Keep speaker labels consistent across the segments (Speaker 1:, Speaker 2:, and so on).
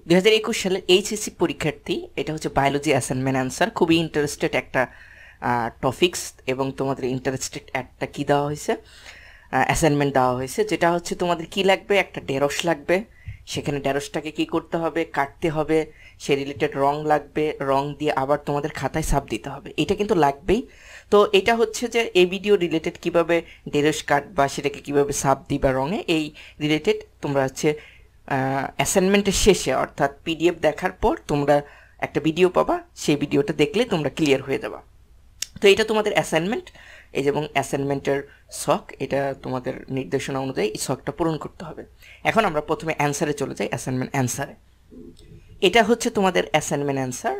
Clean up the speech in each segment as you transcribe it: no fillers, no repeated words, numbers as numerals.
Speaker 1: 2021 সালের এইচএসসি পরীক্ষার্থী, এটা হচ্ছে বায়োলজি অ্যাসাইনমেন্ট অ্যান্সার। খুবই ইন্টারেস্টেড একটা টপিক্স, এবং তোমাদের ইন্টারেস্টেড একটা কী দেওয়া হয়েছে, অ্যাসাইনমেন্ট দেওয়া হয়েছে, যেটা হচ্ছে তোমাদের কি লাগবে, একটা ঢেঁড়স লাগবে। সেখানে ঢেঁড়সটাকে কি করতে হবে, কাটতে হবে, সে রিলেটেড রং লাগবে, রং দিয়ে আবার তোমাদের খাতায় ছাপ দিতে হবে। এটা কিন্তু লাগবেই। তো এটা হচ্ছে যে এই ভিডিও রিলেটেড কিভাবে ঢেঁড়স কাটবা, সেটাকে কিভাবে ছাপ দিবা রঙে, এই রিলেটেড তোমরা হচ্ছে অ্যাসাইনমেন্টের শেষে অর্থাৎ পিডিএফ দেখার পর তোমরা একটা ভিডিও পাবা, সেই ভিডিওটা দেখলে তোমরা ক্লিয়ার হয়ে যাবা। তো এটা তোমাদের অ্যাসাইনমেন্ট, এই যে, এবং অ্যাসাইনমেন্টের শখ, এটা তোমাদের নির্দেশনা অনুযায়ী এই শখটা পূরণ করতে হবে। এখন আমরা প্রথমে অ্যান্সারে চলে যাই, অ্যাসাইনমেন্ট অ্যান্সারে। এটা হচ্ছে তোমাদের অ্যাসাইনমেন্ট অ্যান্সার।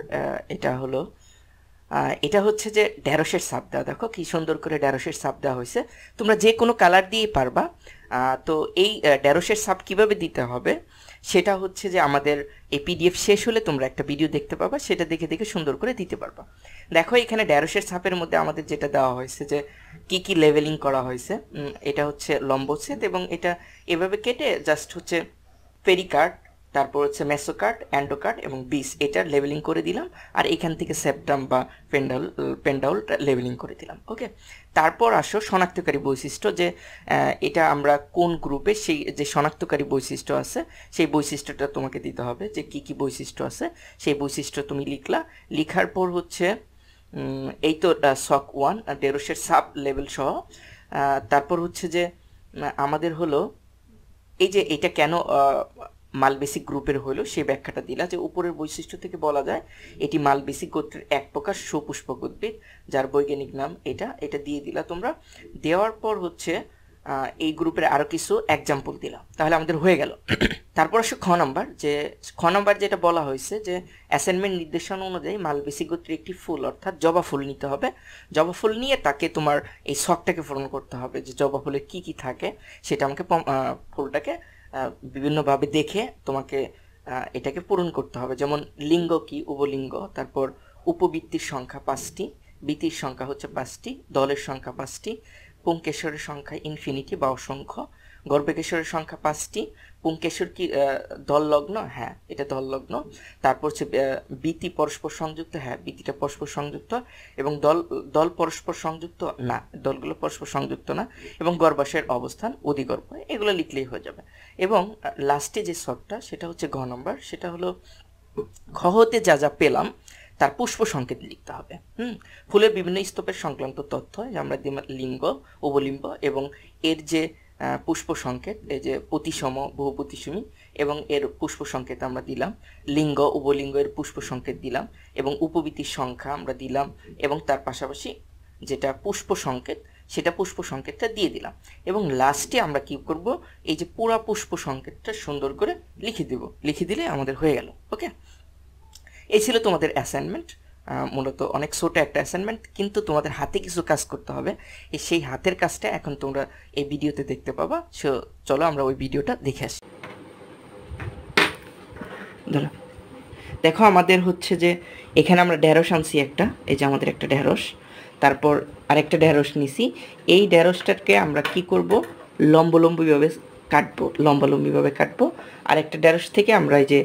Speaker 1: এটা হচ্ছে যে ঢেঁড়সের ছাপ দেওয়া, দেখো কি সুন্দর করে ঢেঁড়সের ছাপ দেওয়া হয়েছে। তোমরা যে কোনো কালার দিয়েই পারবা। তো এই ঢেঁড়সের ছাপ কীভাবে দিতে হবে সেটা হচ্ছে যে আমাদের এই পিডিএফ শেষ হলে তোমরা একটা ভিডিও দেখতে পাবা, সেটা দেখে দেখে সুন্দর করে দিতে পারবা। দেখো এখানে ঢেঁড়সের ছাপের মধ্যে আমাদের যেটা দেওয়া হয়েছে যে কি কি লেভেলিং করা হয়েছে। এটা হচ্ছে লম্বচ্ছেদ, এবং এটা এভাবে কেটে জাস্ট হচ্ছে পেরিকার্ড, তারপর হচ্ছে মেসোকার্ড, অ্যান্ডোকার্ড এবং বিস, এটা লেভেলিং করে দিলাম। আর এখান থেকে সেপ্টাম বা পেন্ডাউলটা লেভেলিং করে দিলাম। ওকে, তারপর আসো শনাক্তকারী বৈশিষ্ট্য, যে এটা আমরা কোন গ্রুপে, সেই যে শনাক্তকারী বৈশিষ্ট্য আছে সেই বৈশিষ্ট্যটা তোমাকে দিতে হবে, যে কি কি বৈশিষ্ট্য আছে সেই বৈশিষ্ট্য তুমি লিখার পর হচ্ছে এই তো সক 1 ঢেঁড়সের সাব লেভেল সহ। তারপর হচ্ছে যে আমাদের হলো এই যে এটা কেন মালবেসিক গ্রুপের হলো সেই ব্যাখ্যাটা দিলা, যে উপরের বৈশিষ্ট্য থেকে বলা যায় এটি মালবেসিক গোত্রের এক প্রকার সপুষ্পক উদ্ভিদ, যার বৈজ্ঞানিক নাম এটা দিয়ে দিলা তোমরা। দেওয়ার পর হচ্ছে এই গ্রুপের আরও কিছু এক্সাম্পল দিলাম, তাহলে আমাদের হয়ে গেল। তারপর আসে খ নম্বর, যেটা বলা হয়েছে যে অ্যাসাইনমেন্ট নির্দেশনা অনুযায়ী মালবেসিক গোত্রের একটি ফুল অর্থাৎ জবা ফুল নিতে হবে। জবা ফুল নিয়ে তাকে তোমার এই শখটাকে পূরণ করতে হবে, যে জবা ফুলের কী কী থাকে সেটা আমাকে ফুলটাকে বিভিন্নভাবে দেখে তোমাকে এটাকে পূরণ করতে হবে। যেমন লিঙ্গ কি, উভলিঙ্গ, তারপর উপবৃত্তির সংখ্যা 5টি, বৃত্তির সংখ্যা হচ্ছে 5টি, দলের সংখ্যা 5টি, পুংকেশরের সংখ্যা ইনফিনিটি বা অসংখ্য, গর্ভকেশরের সংখ্যা 5টি, পুংকেশর কি দললগ্ন, হ্যাঁ এটা দললগ্ন, তারপর হচ্ছে বৃত্তি পরস্পর সংযুক্ত, হ্যাঁ বৃত্তিটা পরস্পর সংযুক্ত, এবং দল পরস্পর সংযুক্ত না, দলগুলো পরস্পর সংযুক্ত না, এবং গর্ভাশয়ের অবস্থান অধিগর্ভ, এগুলো লিখলেই হয়ে যাবে। এবং লাস্টে যে শখটা সেটা হচ্ছে ঘ নম্বর, সেটা হলো খ হতে যা যা পেলাম তার পুষ্প সংকেত লিখতে হবে। ফুলের বিভিন্ন স্তূপের সংক্রান্ত তথ্য আমরা লিঙ্গ, উপলিঙ্গ এবং এর যে পুষ্প সংকেত, এই যে প্রতিসম, বহুপ্রতিসমী, এবং এর পুষ্প সংকেত আমরা দিলাম, লিঙ্গ উপলিঙ্গ এর পুষ্প সংকেত দিলাম, এবং উপবৃত্তির সংখ্যা আমরা দিলাম, এবং তার পাশাপাশি যেটা পুষ্প সংকেত সেটা পুষ্প সংকেতটা দিয়ে দিলাম। এবং লাস্টে আমরা কি করব, এই যে পুরা পুষ্প সংকেতটা সুন্দর করে লিখে দিলে আমাদের হয়ে গেল। ওকে, এই ছিল তোমাদের অ্যাসাইনমেন্ট। মূলত অনেক ছোট একটা অ্যাসাইনমেন্ট, কিন্তু তোমাদের হাতে কিছু কাজ করতে হবে। সেই হাতের কাজটা এখন তোমরা এই ভিডিওতে দেখতে পাবা। সো চলো আমরা ওই ভিডিওটা দেখে আসি। দেখো আমাদের হচ্ছে যে এখানে আমরা ঢেঁড়স আনছি একটা, এই যে আমাদের একটা ঢেঁড়স, তারপর আরেকটা ঢেঁড়স নিছি। এই ঢেঁড়সটাকে আমরা কি করব, লম্বলম্বিভাবে কাটবো। আর একটা ঢেঁড়স থেকে আমরা এই যে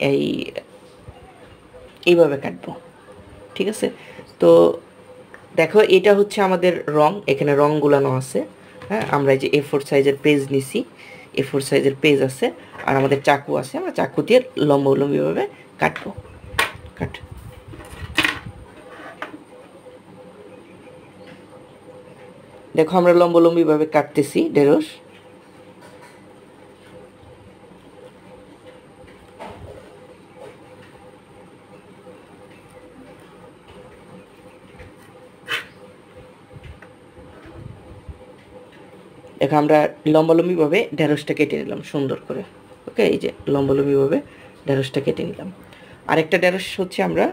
Speaker 1: এইভাবে কাটবো, ঠিক আছে। তো দেখো এটা হচ্ছে আমাদের রং, এখানে রং গুলানো আছে। হ্যাঁ, আমরা এই যে A4 সাইজের পেজ নিছি, A4 সাইজের পেজ আছে, আর আমাদের চাকু আছে, আমরা চাকু দিয়ে লম্বলম্বিভাবে কাটবো। দেখো আমরা লম্বলম্বিভাবে কাটতেছি ঢেঁড়স। দেখো আমরা লম্বালম্বিভাবে ঢেঁড়সটা কেটে নিলাম সুন্দর করে। ওকে, এই যে লম্বালম্বিভাবে ঢেঁড়সটা কেটে নিলাম। আরেকটা ঢেঁড়স হচ্ছে আমরা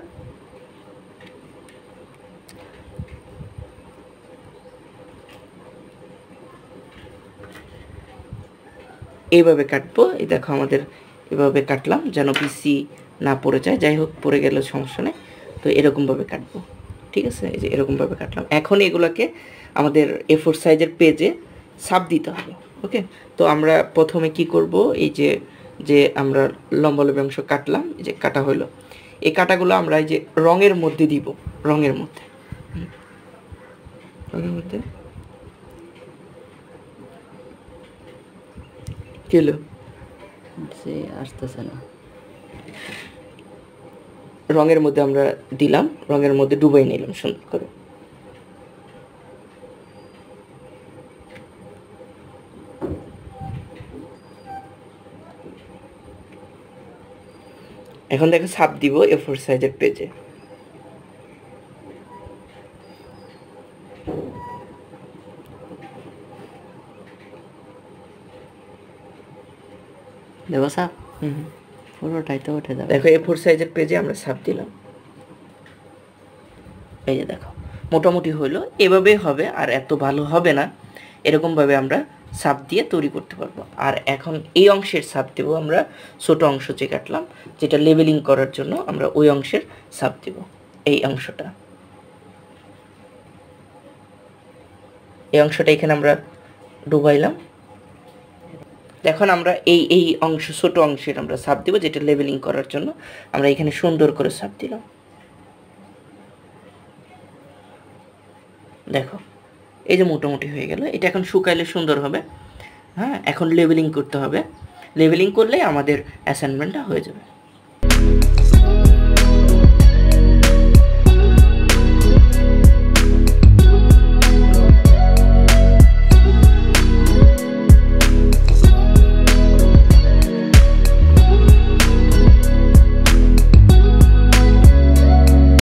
Speaker 1: এইভাবে কাটবো। এই দেখো আমাদের এভাবে কাটলাম যেন পিসি না পড়ে যায়, যাই হোক পড়ে গেলে সমস্যা নেই। তো এরকমভাবে কাটবো, ঠিক আছে। এই যে এরকমভাবে কাটলাম। এখন এগুলোকে আমাদের A4 সাইজের পেজে ছাপ দিতে হবে। ওকে, তো আমরা প্রথমে কি করব, এই যে যে আমরা লম্বালম্বি অংশ কাটলাম, এই যে কাটা হলো, এই কাটাগুলো আমরা এই যে রঙের মধ্যে দিব, রঙের মধ্যে কিলো
Speaker 2: আসতেছে না,
Speaker 1: রঙের মধ্যে আমরা দিলাম, রঙের মধ্যে ডুবাই নিলাম সুন্দর করে। এখন দেখো ছাপ দিব A4 সাইজের পেজে।
Speaker 2: দেখো স্যার পুরোটাই তো উঠে যাবে।
Speaker 1: দেখো A4 সাইজের পেজে আমরা ছাপ দিলাম, এই যে দেখো মোটামুটি হলো, এভাবে হবে, আর এত ভালো হবে না, এরকমভাবে আমরা ছাপ দিয়ে তৈরি করতে পারবো। আর এখন এই অংশের ছাপ দেবো আমরা, ছোট অংশ যে কাটলাম, যেটা লেবেলিং করার জন্য আমরা ওই অংশের ছাপ দেব, এই অংশটা, এই অংশটা এখানে আমরা ডুবাইলাম। এখন আমরা এই অংশ, ছোট অংশের আমরা ছাপ দেব, যেটা লেবেলিং করার জন্য আমরা এখানে সুন্দর করে ছাপ দিলাম। দেখো এই যে মোটামুটি হয়ে গেল, এটা এখন শুকাইলে সুন্দর হবে। হ্যাঁ, এখন লেবেলিং করতে হবে, লেবেলিং করলেই আমাদের অ্যাসাইনমেন্টটা হয়ে যাবে।